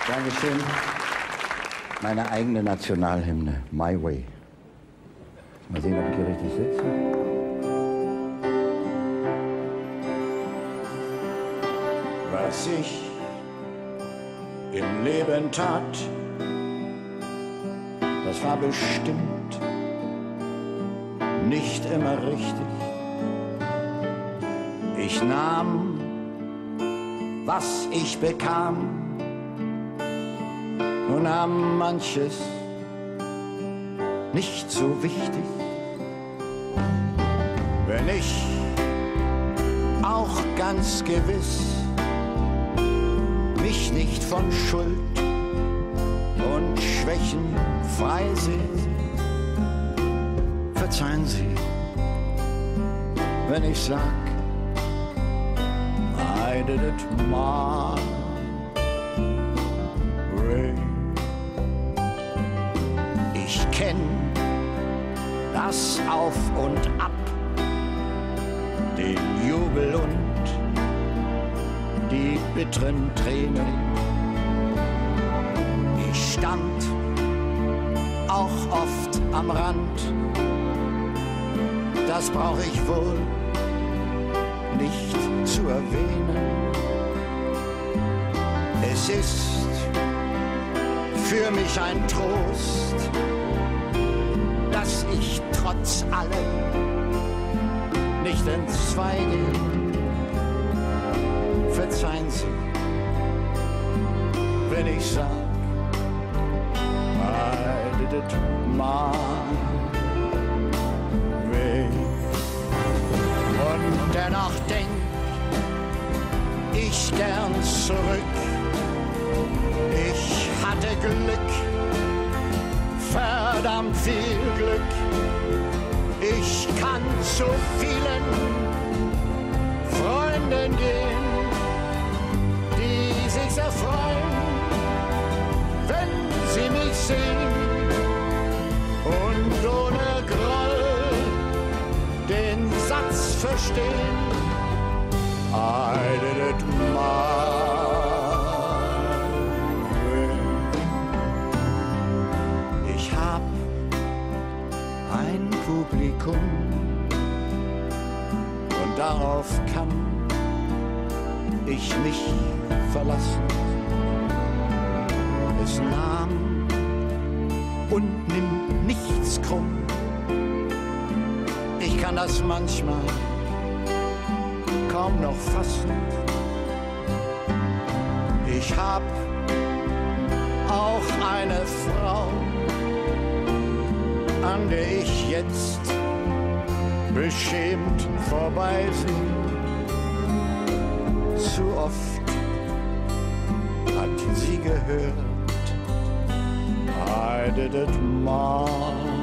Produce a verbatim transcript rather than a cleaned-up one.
Dankeschön. Meine eigene Nationalhymne, My Way. Mal sehen, ob ich hier richtig sitze. Was ich im Leben tat, das war bestimmt nicht immer richtig. Ich nahm, was ich bekam, nur nahm manches nicht so wichtig. Wenn ich auch ganz gewiss mich nicht von Schuld und Schwächen frei sehe, verzeihen Sie, wenn ich sag, I did it my way. Ich kenn das Auf und Ab, den Jubel und die bitteren Tränen. Ich stand auch oft am Rand, das brauch ich wohl nicht zu erwähnen. Es ist für mich ein Trost, dass ich trotz allem nicht entzweige. Verzeihen Sie, wenn ich sag, I did it my way. Und dennoch denk ich gern zurück. Ich hatte Glück, verdammt viel Glück. Ich kann zu vielen Freunden gehen, die sich sehr freuen, wenn sie mich sehen und ohne Groll den Satz verstehen. I did it my way. Ich hab ein Publikum und darauf kann ich mich verlassen. Es nahm und nimmt nichts krumm. Ich kann das manchmal kaum noch fassen. Ich hab auch eine Frau, an der ich jetzt beschämt vorbeisehe. Zu oft hat sie gehört, I did it my